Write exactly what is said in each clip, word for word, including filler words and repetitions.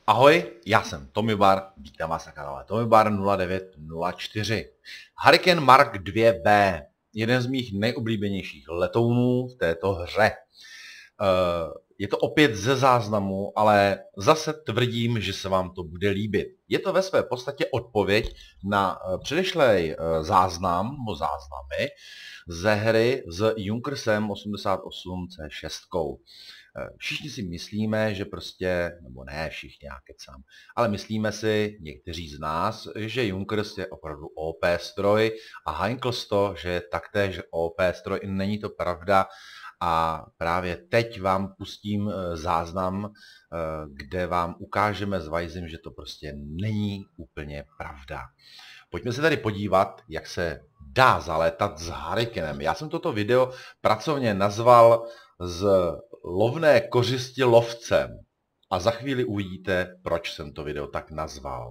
Ahoj, já jsem Tomibar, vítám vás na kanále Tomibar nula devět nula čtyři. Hurricane Mark dva bé, jeden z mých nejoblíbenějších letounů v této hře. Je to opět ze záznamu, ale zase tvrdím, že se vám to bude líbit. Je to ve své podstatě odpověď na předešlý záznam, nebo záznamy, ze hry s Junkersem osmdesát osm C šest. Všichni si myslíme, že prostě, nebo ne všichni, já kecám, ale myslíme si, někteří z nás, že Junkers je opravdu O P stroj a Heinkels to, že je taktéž O P stroj. Není to pravda a právě teď vám pustím záznam, kde vám ukážeme s Vizem, že to prostě není úplně pravda. Pojďme se tady podívat, jak se dá zalétat s Hurricanem. Já jsem toto video pracovně nazval z lovné kořisti lovcem. A za chvíli uvidíte, proč jsem to video tak nazval.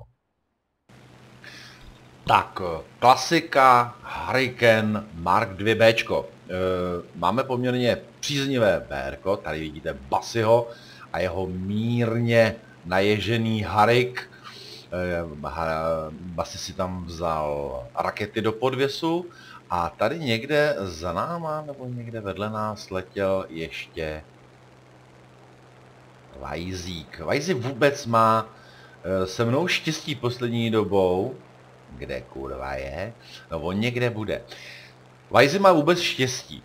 Tak, klasika Hurricane Mark dva bé. Máme poměrně příznivé bérko, tady vidíte Basiho a jeho mírně naježený Harrik. Basi si tam vzal rakety do podvěsu a tady někde za náma, nebo někde vedle nás letěl ještě Vizík. Vizík vůbec má se mnou štěstí poslední dobou. Kde kurva je? No on někde bude. Vizík má vůbec štěstí.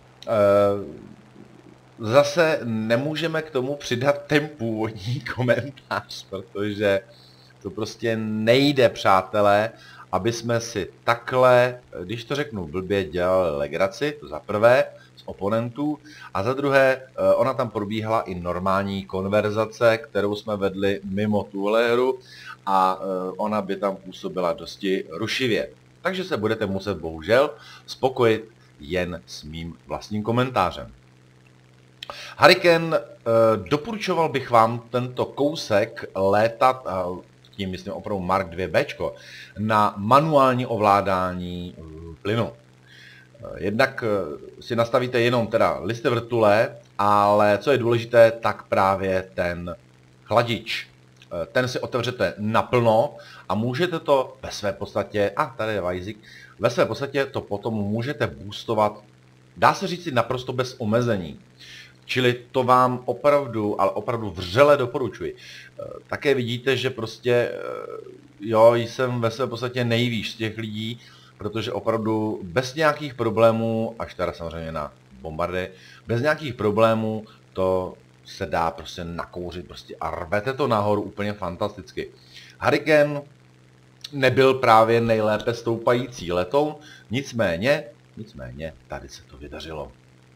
Zase nemůžeme k tomu přidat ten původní komentář, protože to prostě nejde, přátelé, aby jsme si takhle, když to řeknu blbě, dělali legraci, to za prvé, z oponentů, a za druhé, ona tam probíhala i normální konverzace, kterou jsme vedli mimo tuhle hru a ona by tam působila dosti rušivě. Takže se budete muset bohužel spokojit jen s mým vlastním komentářem. Hurricane, doporučoval bych vám tento kousek létat, tím myslím opravdu Mark dva bé, na manuální ovládání plynu. Jednak si nastavíte jenom teda listy vrtule, ale co je důležité, tak právě ten chladič. Ten si otevřete naplno a můžete to ve své podstatě, a tady je Vizík, ve své podstatě to potom můžete boostovat, dá se říct naprosto bez omezení. Čili to vám opravdu, ale opravdu vřele doporučuji. Také vidíte, že prostě, jo, jsem ve své podstatě nejvýš z těch lidí, protože opravdu bez nějakých problémů, až teda samozřejmě na bombardy, bez nějakých problémů to se dá prostě nakouřit prostě a rvete to nahoru úplně fantasticky. Hurricane nebyl právě nejlépe stoupající letoun, nicméně, nicméně tady se to vydařilo.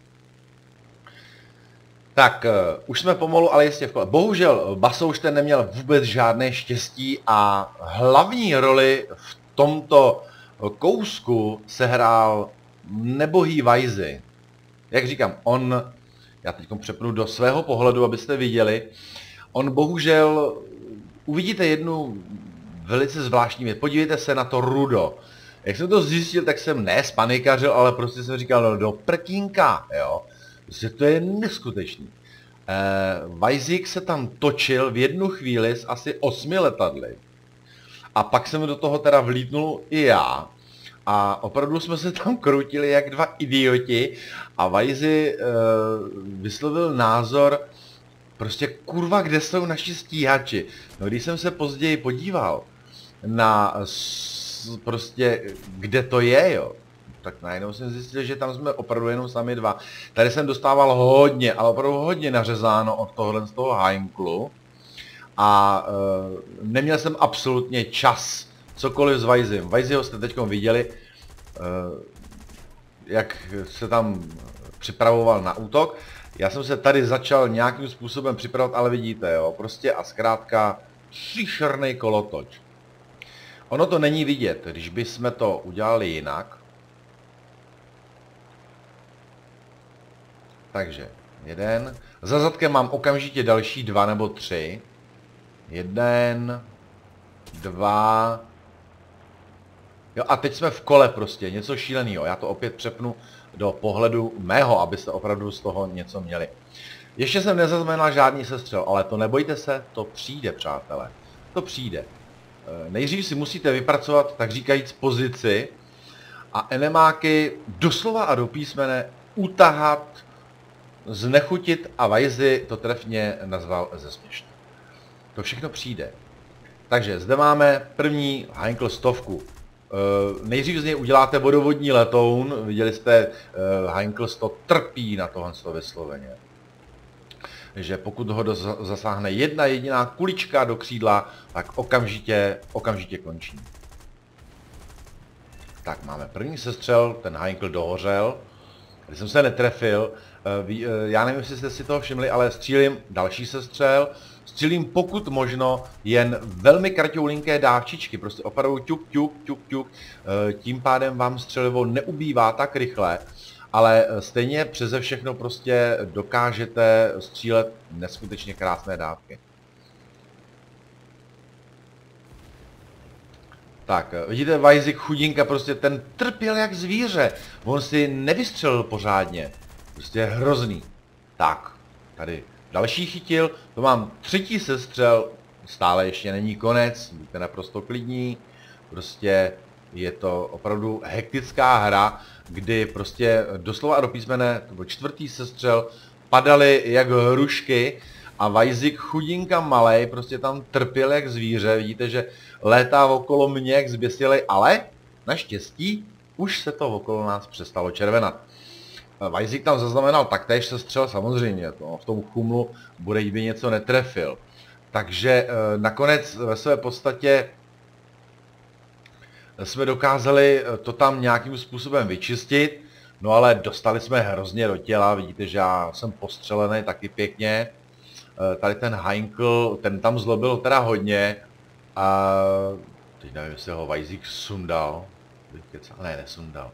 Tak, uh, už jsme pomalu, ale jistě v kole. Bohužel Basouš ten neměl vůbec žádné štěstí a hlavní roli v tomto kousku sehrál nebohý Vizy. Jak říkám, on, já teď přepnu do svého pohledu, abyste viděli, on bohužel, uvidíte jednu velice zvláštní věc, podívejte se na to rudo. Jak jsem to zjistil, tak jsem ne spanikařil, ale prostě jsem říkal, no do prkínka, jo. Prostě to je neskutečný. Eh, Vizík se tam točil v jednu chvíli s asi osmi letadly. A pak jsem do toho teda vlítnul i já. A opravdu jsme se tam kroutili jak dva idioti. A Vizy eh, vyslovil názor, prostě kurva, kde jsou naši stíhači. No když jsem se později podíval na prostě, kde to je, jo. Tak najednou jsem zjistil, že tam jsme opravdu jenom sami dva. Tady jsem dostával hodně, ale opravdu hodně nařezáno od tohohle z toho Heinklu. A e, neměl jsem absolutně čas cokoliv s Vizem. Vizyho jste teď viděli, e, jak se tam připravoval na útok. Já jsem se tady začal nějakým způsobem připravovat, ale vidíte, jo, prostě a zkrátka příšerný kolotoč. Ono to není vidět, když bychom to udělali jinak. Takže jeden. Za zadkem mám okamžitě další dva nebo tři. Jeden, dva. Jo a teď jsme v kole prostě, něco šíleného. Já to opět přepnu do pohledu mého, abyste opravdu z toho něco měli. Ještě jsem nezaznamenal žádný sestřel, ale to nebojte se, to přijde, přátelé. to přijde. Nejdřív si musíte vypracovat, tak říkajíc, pozici a enemáky doslova a do písmene utahat, znechutit a Vajzy to trefně nazval zesměšně. To všechno přijde. Takže zde máme první Heinkel stovku. E, nejdřív z něj uděláte vodovodní letoun, viděli jste, e, Heinkel sto trpí na tohle vysloveně. Že pokud ho do, zasáhne jedna jediná kulička do křídla, tak okamžitě, okamžitě končí. Tak máme první sestřel, ten Heinkel dohořel. Když jsem se netrefil, já nevím, jestli jste si toho všimli, ale střílím další sestřel. Střílím pokud možno jen velmi kratoulinké dávčičky, prostě opravdu ťuk, ťuk, ťuk, ťuk. Tím pádem vám střelivo neubývá tak rychle, ale stejně přeze všechno prostě dokážete střílet neskutečně krásné dávky. Tak, vidíte, Vajzik chudinka, prostě ten trpěl jak zvíře. On si nevystřelil pořádně. Prostě je hrozný. Tak, tady další chytil, to mám třetí sestřel, stále ještě není konec, buďte naprosto klidní. Prostě je to opravdu hektická hra, kdy prostě doslova a do písmene, to byl čtvrtý sestřel, padaly jak hrušky a Vajzik chudinka malej, prostě tam trpěl jak zvíře, vidíte, že létá okolo mě jak zběsilej, ale naštěstí už se to okolo nás přestalo červenat. Vajzik tam zaznamenal taktéž sestřel, samozřejmě, to v tom chumlu bude, kdyby něco netrefil. Takže e, nakonec ve své podstatě jsme dokázali to tam nějakým způsobem vyčistit, no ale dostali jsme hrozně do těla, vidíte, že já jsem postřelený taky pěkně. E, tady ten Heinkel, ten tam zlobil teda hodně a teď nevím, jestli ho Vajzik sundal, ne, nesundal.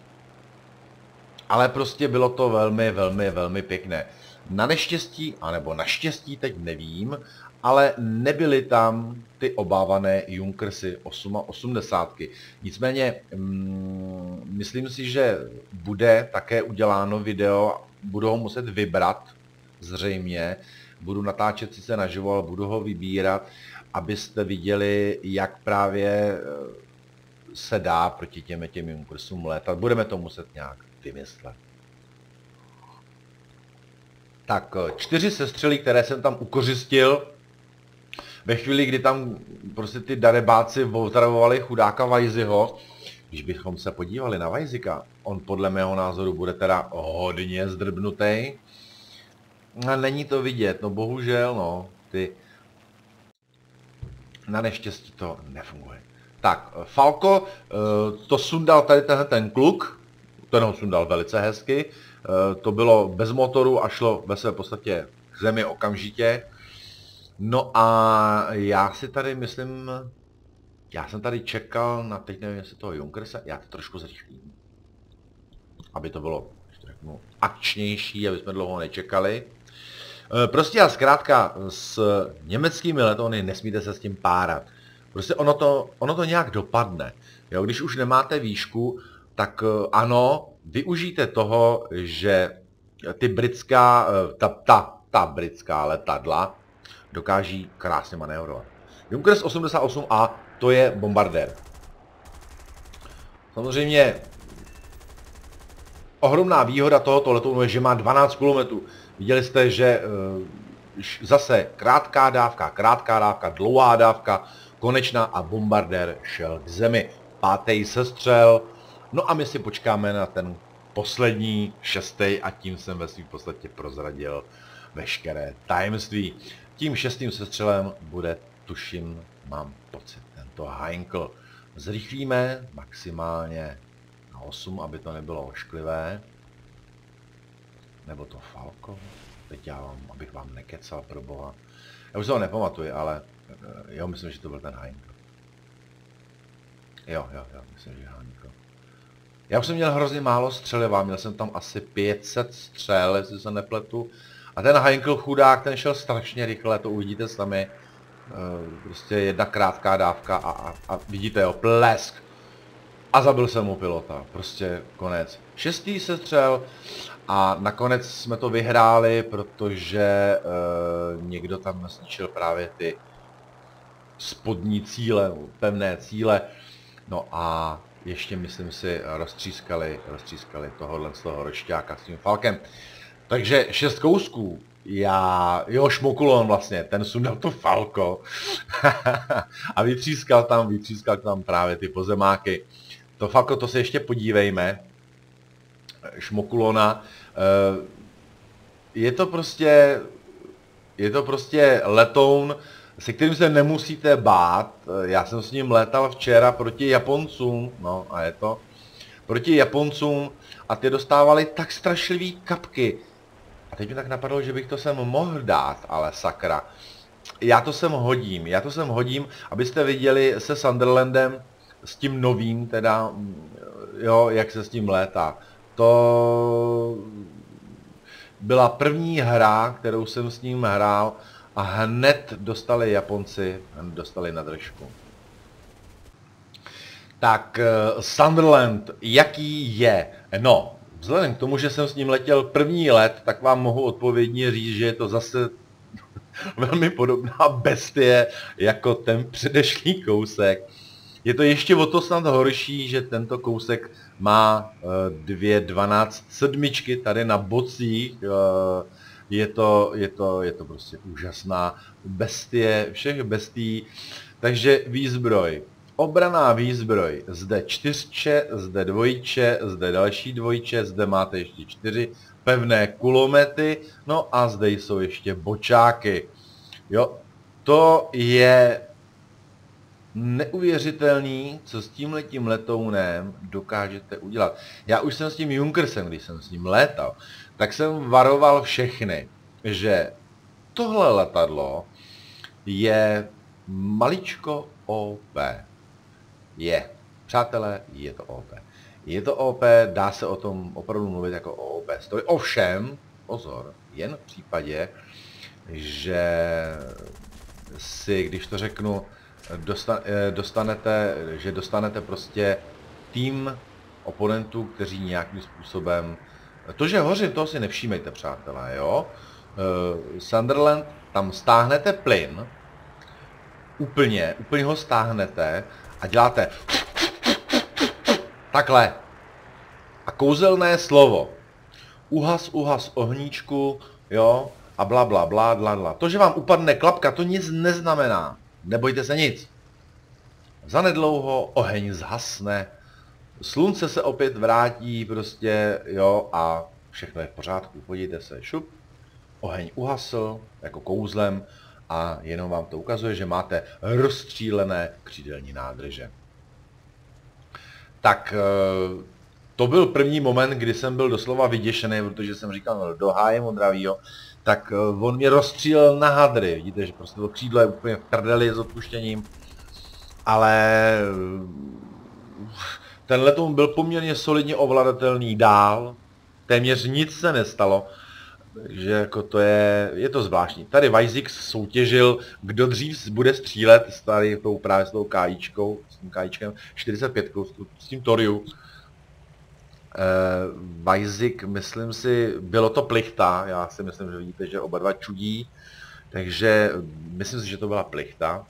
Ale prostě bylo to velmi, velmi, velmi pěkné. Na neštěstí, anebo naštěstí, teď nevím, ale nebyly tam ty obávané Junkersy osmdesát. Nicméně, mm, myslím si, že bude také uděláno video, budu ho muset vybrat, zřejmě. Budu natáčet sice naživo, ale budu ho vybírat, abyste viděli, jak právě se dá proti těm, těm Junkersům létat. Budeme to muset nějak vymyslet. Tak, čtyři sestřely, které jsem tam ukořistil, ve chvíli, kdy tam prostě ty darebáci otravovali chudáka Vajzyho, když bychom se podívali na Vajzika, on podle mého názoru bude teda hodně zdrbnutý. A není to vidět, no bohužel, no, ty... Na neštěstí to nefunguje. Tak, Falko, to sundal tady tenhle ten kluk, ten ho sundal velice hezky, to bylo bez motoru a šlo ve své podstatě k zemi okamžitě. No a já si tady myslím, já jsem tady čekal na, teď nevím, jestli toho Junkersa, já to trošku zrychlím, aby to bylo, ještě řeknu, akčnější, aby jsme dlouho nečekali. Prostě a zkrátka s německými letouny nesmíte se s tím párat. Prostě ono to, ono to nějak dopadne. Jo, když už nemáte výšku, tak ano, využijte toho, že ty britská, ta, ta, ta britská letadla dokáží krásně manévrovat. Junkers osmdesát osm A, to je bombardér. Samozřejmě ohromná výhoda tohoto letounu je, že má dvanáct kilometrů. Viděli jste, že zase krátká dávka, krátká dávka, dlouhá dávka, konečná a bombardér šel k zemi. Pátý sestřel. No a my si počkáme na ten poslední, šestý, a tím jsem ve svým podstatě prozradil veškeré tajemství. Tím šestým sestřelem bude, tuším, mám pocit, tento Heinkel. Zrychlíme maximálně na osm, aby to nebylo ošklivé. Nebo to Falko. Teď já vám, abych vám nekecal, pro boha. Já už se ho nepamatuji, ale jo, myslím, že to byl ten Heinkel. Jo, jo, jo, myslím, že Heinkel. Já už jsem měl hrozně málo střeliva, měl jsem tam asi pět set střel, jestli se nepletu. A ten Heinkel chudák, ten šel strašně rychle, to uvidíte sami. Prostě jedna krátká dávka a, a, a vidíte jo, plesk. A zabil jsem mu pilota, prostě konec. Šestý sestřel a nakonec jsme to vyhráli, protože e, někdo tam zničil právě ty spodní cíle, pevné cíle. No a ještě, myslím si, roztřískali, roztřískali tohohle z toho rošťáka s tím Falkem. Takže šest kousků. Já, jo, Šmokulon vlastně, ten sundal to Falko a vytřískal tam, vytřískal tam právě ty pozemáky. To Falko, to se ještě podívejme. Šmokulona. Je to prostě, je to prostě letoun, se kterým se nemusíte bát. Já jsem s ním létal včera proti Japoncům, no a je to, proti Japoncům a ty dostávali tak strašlivý kapky. A teď mi tak napadlo, že bych to sem mohl dát, ale sakra. Já to sem hodím, já to sem hodím, abyste viděli se Sunderlandem, s tím novým teda, jo, jak se s tím létá. To byla první hra, kterou jsem s ním hrál a hned dostali Japonci, hned dostali na držku. Tak Sunderland, jaký je? No, vzhledem k tomu, že jsem s ním letěl první let, tak vám mohu odpovědně říct, že je to zase velmi podobná bestie jako ten předešlý kousek. Je to ještě o to snad horší, že tento kousek má dvě dvanáct sedmičky tady na bocích. Je to, je to, je to prostě úžasná bestie, všech bestií. Takže výzbroj. Obraná výzbroj. Zde čtyřče, zde dvojče, zde další dvojče, zde máte ještě čtyři pevné kulomety, no a zde jsou ještě bočáky. Jo, to je neuvěřitelný, co s tímhletím letounem dokážete udělat. Já už jsem s tím Junkersem, když jsem s ním létal, tak jsem varoval všechny, že tohle letadlo je maličko O P. Je. Přátelé, je to O P. Je to O P, dá se o tom opravdu mluvit jako o O P story. Ovšem, pozor, jen v případě, že si, když to řeknu, dostanete, že dostanete prostě tým oponentů, kteří nějakým způsobem... To, že hořím, toho si nevšímejte, přátelé, jo? Sunderland, tam stáhnete plyn, úplně, úplně ho stáhnete a děláte takhle. A kouzelné slovo. Uhas, uhas ohníčku, jo? A bla, bla, bla, bla, bla. To, že vám upadne klapka, to nic neznamená. Nebojte se nic. Zanedlouho oheň zhasne, slunce se opět vrátí prostě, jo, a všechno je v pořádku. Podívejte se, šup, oheň uhasl, jako kouzlem, a jenom vám to ukazuje, že máte rozstřílené křídelní nádrže. Tak to byl první moment, kdy jsem byl doslova vyděšený, protože jsem říkal, no, do háje modravýho, tak on mě rozstřílel na hadry. Vidíte, že prostě to křídlo je úplně v prdeli s odpuštěním. Ale ten letoun byl poměrně solidně ovladatelný dál. Téměř nic se nestalo. Takže jako to je, je to zvláštní. Tady Vajzik soutěžil, kdo dřív bude střílet s tady tou právě s tou kájíčkou, s tím kájíčkem čtyřicet pět, s tím Toriu. Vajzik, myslím si, bylo to plichta, já si myslím, že vidíte, že oba dva čudí, takže myslím si, že to byla plichta.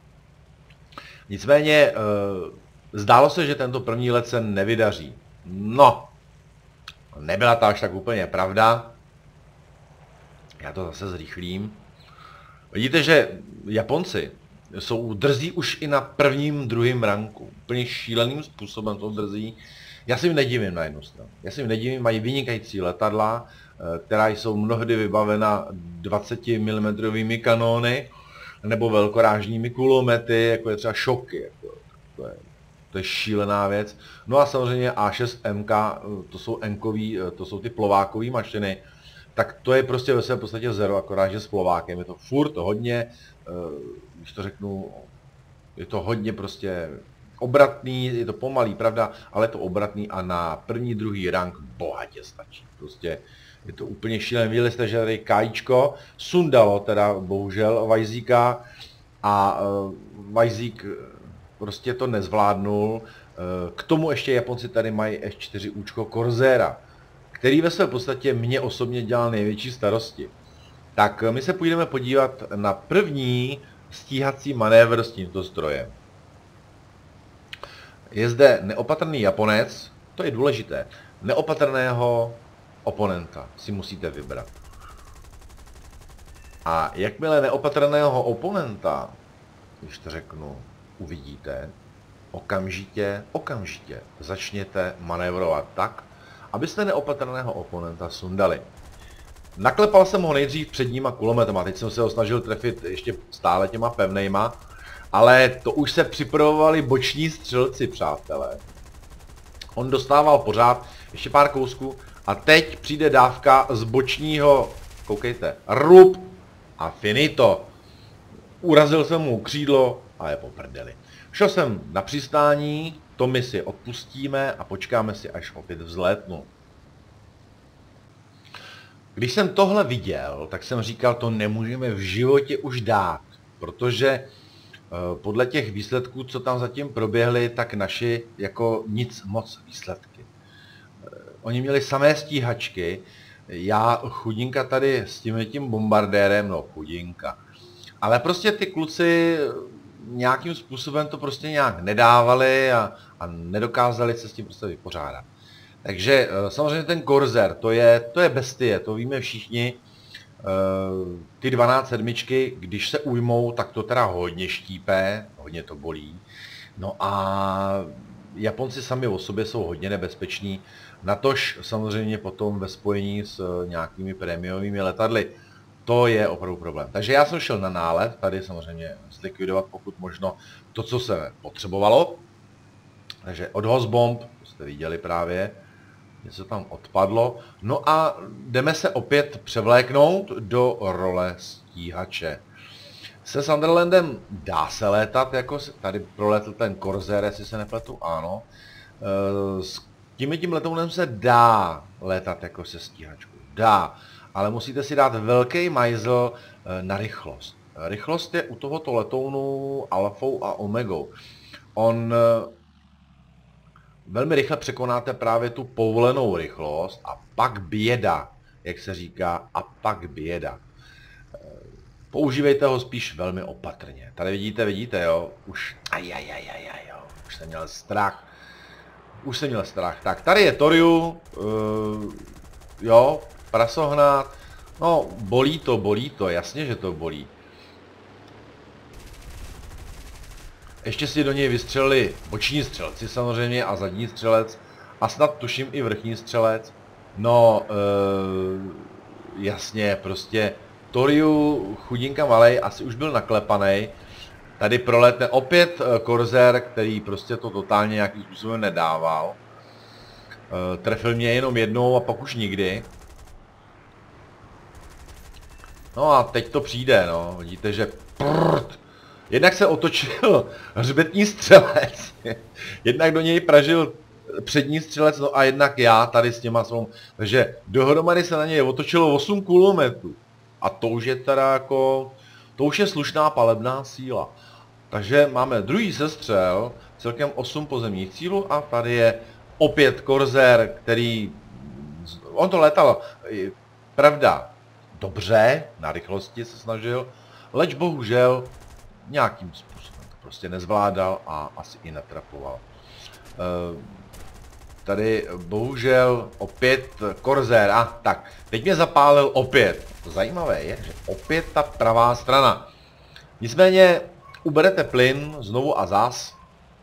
Nicméně zdálo se, že tento první let se nevydaří. No, nebyla to až tak úplně pravda. Já to zase zrychlím. Vidíte, že Japonci jsou drzí už i na prvním, druhém ranku. Úplně šíleným způsobem jsou drzí. Já si jim nedivím na jednu stranu. Já si jim nedivím, mají vynikající letadla, která jsou mnohdy vybavena dvacetimimetrovými kanóny nebo velkorážními kulomety, jako je třeba šoky. Jako, to, je, to je šílená věc. No a samozřejmě A šest M K, to jsou enkový, to jsou ty plovákové mašiny, tak to je prostě ve svém podstatě zero, akorát že s plovákem. Je to furt hodně, když to řeknu, je to hodně prostě obratný, je to pomalý, pravda, ale je to obratný a na první, druhý rank bohatě stačí. Prostě je to úplně šílené. Viděli jste, že tady Kájíčko sundalo teda bohužel Vajzíka a uh, Vajzík prostě to nezvládnul. Uh, k tomu ještě Japonci tady mají S čtyři účko Corsaira, který ve své podstatě mě osobně dělal největší starosti. Tak my se půjdeme podívat na první stíhací manévr s tímto strojem. Je zde neopatrný Japonec, to je důležité, neopatrného oponenta si musíte vybrat. A jakmile neopatrného oponenta, když to řeknu, uvidíte, okamžitě, okamžitě začněte manévrovat tak, abyste neopatrného oponenta sundali. Naklepal jsem ho nejdřív předníma kulometama, teď jsem se ho snažil trefit ještě stále těma pevnejma, ale to už se připravovali boční střelci, přátelé. On dostával pořád ještě pár kousků a teď přijde dávka z bočního, koukejte, rub a finito. Urazil jsem mu křídlo a je po prdeli. Šel jsem na přistání, to my si odpustíme a počkáme si, až opět vzlétnu. Když jsem tohle viděl, tak jsem říkal, to nemůžeme v životě už dát, protože podle těch výsledků, co tam zatím proběhly, tak naši jako nic moc výsledky. Oni měli samé stíhačky, já chudinka tady s tím bombardérem, no chudinka. Ale prostě ty kluci nějakým způsobem to prostě nějak nedávali a, a nedokázali se s tím prostě vypořádat. Takže samozřejmě ten Corsair, to je, to je bestie, to víme všichni. Ty dvanáct sedmičky, když se ujmou, tak to teda hodně štípe, hodně to bolí. No a Japonci sami o sobě jsou hodně nebezpeční, natož samozřejmě potom ve spojení s nějakými prémiovými letadly. To je opravdu problém. Takže já jsem šel na nálet, tady samozřejmě zlikvidovat pokud možno to, co se potřebovalo. Takže odhoz bomb, to jste viděli právě, něco tam odpadlo. No a jdeme se opět převléknout do role stíhače. Se Sunderlandem dá se létat, jako tady proletl ten Corsair, jestli se nepletu, ano. S tím tím letounem se dá létat jako se stíhačkou, dá. Ale musíte si dát velký majzl na rychlost. Rychlost je u tohoto letounu alfou a omegou. On velmi rychle překonáte právě tu povolenou rychlost a pak běda, jak se říká, a pak běda. Používejte ho spíš velmi opatrně. Tady vidíte, vidíte, jo, už, ajajajajaj, jo, už jsem měl strach. Už jsem měl strach. Tak, tady je Toriu, uh, jo, prasohnat, no, bolí to, bolí to, jasně, že to bolí. Ještě si do něj vystřelili boční střelci samozřejmě a zadní střelec a snad tuším i vrchní střelec. No, uh, jasně, prostě Toriu, chudinka malej, asi už byl naklepaný. Tady proletne opět Corsair, který prostě to totálně nějakým způsobem nedával. Uh, trefil mě jenom jednou a pak už nikdy. No a teď to přijde, no. Vidíte, že prrrt, jednak se otočil hřbetní střelec, jednak do něj pražil přední střelec, no a jednak já tady s těma svou. Takže dohromady se na něj otočilo osm kulometrů. A to už je teda jako, to už je slušná palebná síla. Takže máme druhý sestřel, celkem osm pozemních cílů a tady je opět Corsair, který, on to letal, pravda, dobře, na rychlosti se snažil, leč bohužel nějakým způsobem to prostě nezvládal a asi i netrapoval. Tady bohužel opět Corsair, a ah, tak, teď mě zapálil opět. Zajímavé je, že opět ta pravá strana. Nicméně uberete plyn znovu a zas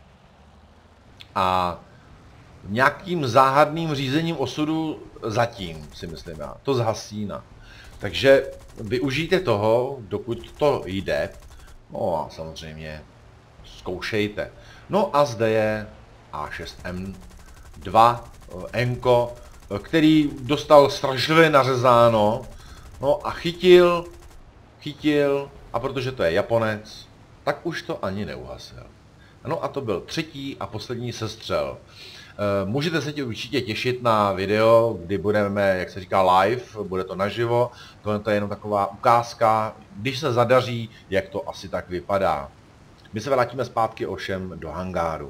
a nějakým záhadným řízením osudu zatím, si myslím já, to zhasína. Takže využijte toho, dokud to jde, no a samozřejmě zkoušejte. No a zde je A šest M dva Enko, který dostal strašlivě nařezáno, no a chytil, chytil, a protože to je Japonec, tak už to ani neuhasil. No a to byl třetí a poslední sestřel. Můžete se určitě těšit na video, kdy budeme, jak se říká, live, bude to naživo. Tohle je jenom taková ukázka, když se zadaří, jak to asi tak vypadá. My se vrátíme zpátky ovšem do hangáru.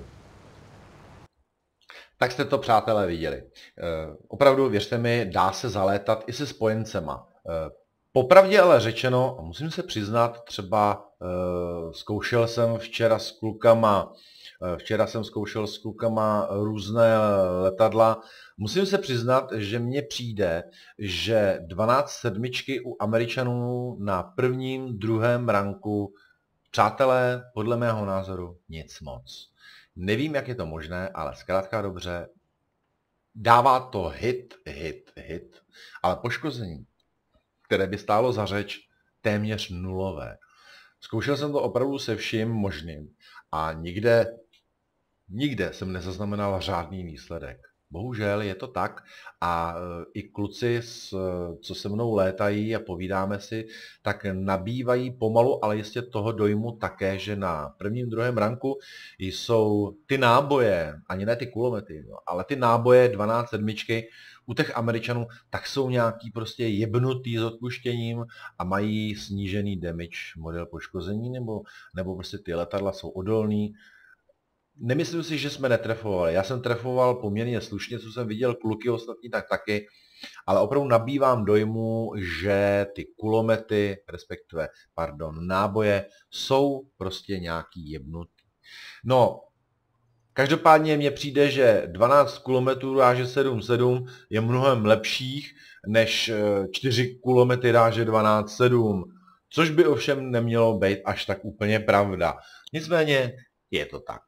Tak jste to, přátelé, viděli. Opravdu, věřte mi, dá se zalétat i se spojencema. Popravdě ale řečeno, a musím se přiznat, třeba e, zkoušel jsem včera s klukama, e, včera jsem zkoušel s klukama různé letadla, musím se přiznat, že mně přijde, že dvanáct sedmičky u Američanů na prvním, druhém ranku, přátelé, podle mého názoru nic moc. Nevím, jak je to možné, ale zkrátka dobře, dává to hit, hit, hit, ale poškození, které by stálo za řeč, téměř nulové. Zkoušel jsem to opravdu se vším možným a nikde, nikde jsem nezaznamenal žádný výsledek. Bohužel je to tak a i kluci, co se mnou létají a povídáme si, tak nabývají pomalu, ale jistě toho dojmu také, že na prvním, druhém ranku jsou ty náboje, ani ne ty kulomety, ale ty náboje dvanáct sedmičky u těch Američanů, tak jsou nějaký prostě jebnutý s odpuštěním a mají snížený damage model poškození, nebo, nebo prostě ty letadla jsou odolný. Nemyslím si, že jsme netrefovali. Já jsem trefoval poměrně slušně, co jsem viděl, kluky ostatní tak taky, ale opravdu nabývám dojmu, že ty kulomety, respektive, pardon, náboje, jsou prostě nějaký jebnutý. No, každopádně mně přijde, že dvanáct kulometrů ráže sedm sedm je mnohem lepších než čtyři kulomety ráže dvanáct sedm, což by ovšem nemělo být až tak úplně pravda. Nicméně je to tak.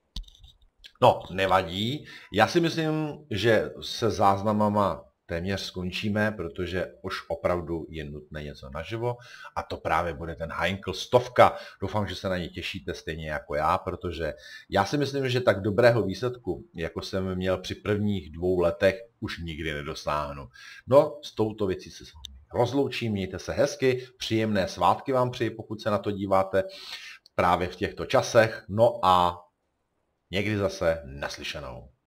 No, nevadí. Já si myslím, že se záznamama téměř skončíme, protože už opravdu je nutné něco naživo a to právě bude ten Heinkel stovka. Doufám, že se na ně těšíte stejně jako já, protože já si myslím, že tak dobrého výsledku, jako jsem měl při prvních dvou letech, už nikdy nedosáhnu. No, s touto věcí se s vámi rozloučím, mějte se hezky, příjemné svátky vám přeji, pokud se na to díváte právě v těchto časech, no a někdy zase naslyšenou.